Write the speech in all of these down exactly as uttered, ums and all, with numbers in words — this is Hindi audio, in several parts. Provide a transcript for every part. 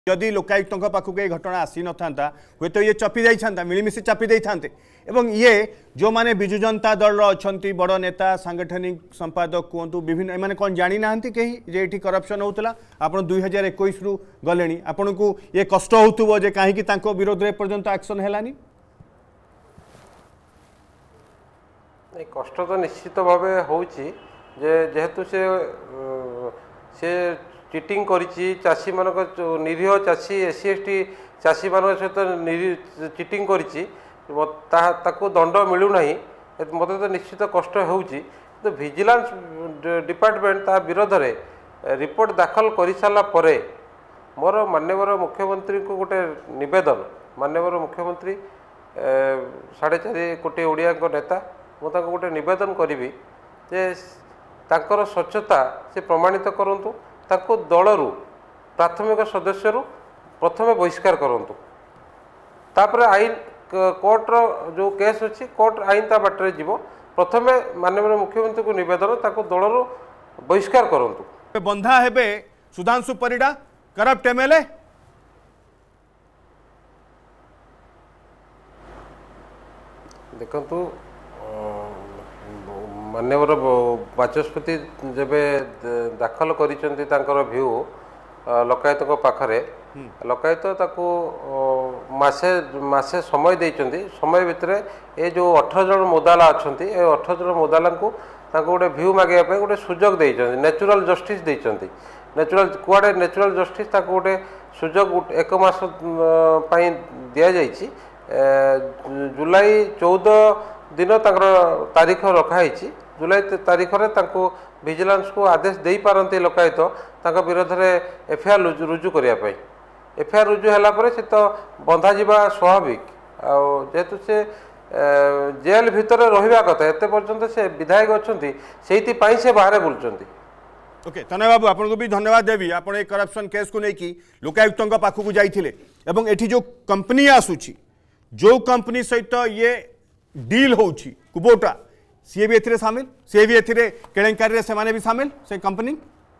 जदि लोकायुक्त पाखक ये घटना आसी न था हे तो ये चपी जाता मिलमिशी चापी दे था एवं ये जो माने बिजु जनता दल अच्छा बड़ नेता सांगठनिक संपादक कहतु विभिन्न एम कौन जानी ना कहीं जे ये करप्शन होता आप दुई हजार एक रु गले आपन को ये कष्ट हो कहीं विरोध में पर्यंत एक्शन है कष्ट तो निश्चित भाव हो जेहेतु से से चिटिंग करिछि चाषी मान निरीह चाषी एस सी एस टी चाषी मान सहित चिटिंग करिछि ताकू दंड मिलूना मत तो निश्चित कष्ट होउछि तो विजिलेंस डिपार्टमेंट ता विरोध में रिपोर्ट दाखल कर सारा परे मोर माननीय मुख्यमंत्री को गोटे निवेदन माननीय मुख्यमंत्री साढ़े चार कोटी ओडिया नेता मुझे गोटे निवेदन करी जे तांकर स्वच्छता से प्रमाणित करंतु ताको दलरू प्राथमिक सदस्य प्रथम बहिष्कार करंतु तापर आईन कोर्टर जो केस अच्छी कोर्ट आईन ता बाटर जीव प्रथम माननीय मुख्यमंत्री को निवेदन ताको दलरू बहिष्कार करंतु बंधा हेबे सुधांशु परिडा करप्ट एमएलए देखंतु मान्यवर बाचस्पति जब दाखल कर भ्यू लोकायुक्त पाखरे लोकायुक्त ताकू मासे मासे समय देइचंती समय भितर ये जो अठारह जन मुदाला अच्छा ये अठारह जन मुदाला को गोटे भ्यू मागे गोटे सुजोग देइचंती नेचुरल जस्टिस देइचंती नेचुरल कुआडे नेचुरल जस्टिस ताकू गोटे सुजोग एक मास पई दिया जाइछि जुलाई चौदह दिन तारीख रखाई जुलाई तारीख रे तांको विजिलेंस को आदेश दे पारती लोकायुक्त तांको विरोध में एफआईआर रुजु करने एफआईआर रुजु है से तो बंधा जीवा स्वाभाविक जेहेतु से जेल भितर रहिबा कथा एते पर्यंत से विधायक अच्छी से से बाहर बुलुंट ओके तनय बाबू आपको भी धन्यवाद देवी आप करप्शन केस को लेकिन लोकायुक्त पाखक जाइए एवं एठी जो कंपनी आसूची जो कंपनी सहित ये डील होउची कुबोटा सी भी एथिरे सामिल सी भी एथिरे केलेंकारी रे सेमाने भी सामिल से कंपनी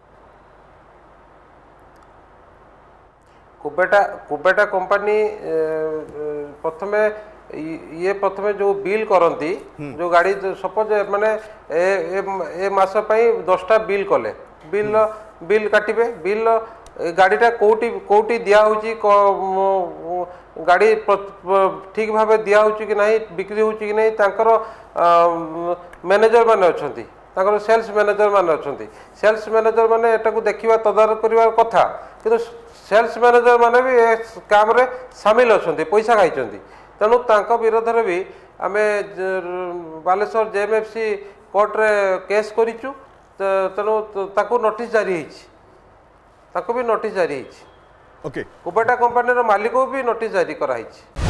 कुबेटा कुबेटा कंपनी प्रथमे ये प्रथमे जो बिल करती जो गाड़ी सपोज माने ए, ए, ए मास पई दसटा बिल कले बिल बिल काटिबे बिल गाड़ीटा कोटी कोटी दिया होची गाड़ी ठीक भाव दिया होची कि नहीं बिक्री होची कि नहीं तांकर मैनेजर माने अछंती तांकर सेल्स मैनेजर माने अछंती सेल्स मैनेजर माने एटा को देखिबा तदारक करबा कथा किंतु सेल्स मैनेजर माने भी काम रे शामिल अछंती पैसा खाइचंती तेणु तांको विरोध रे भी आमे बालेश्वर जेएमएफसी कोर्ट रे केस करिचु तेणु ताको नोटिस जारी ହେଇଛି ताको भी नोटिस जारी ହେଇଛି ओके कुबेटा कंपनी मालिक को भी नोटिस जारी कराई।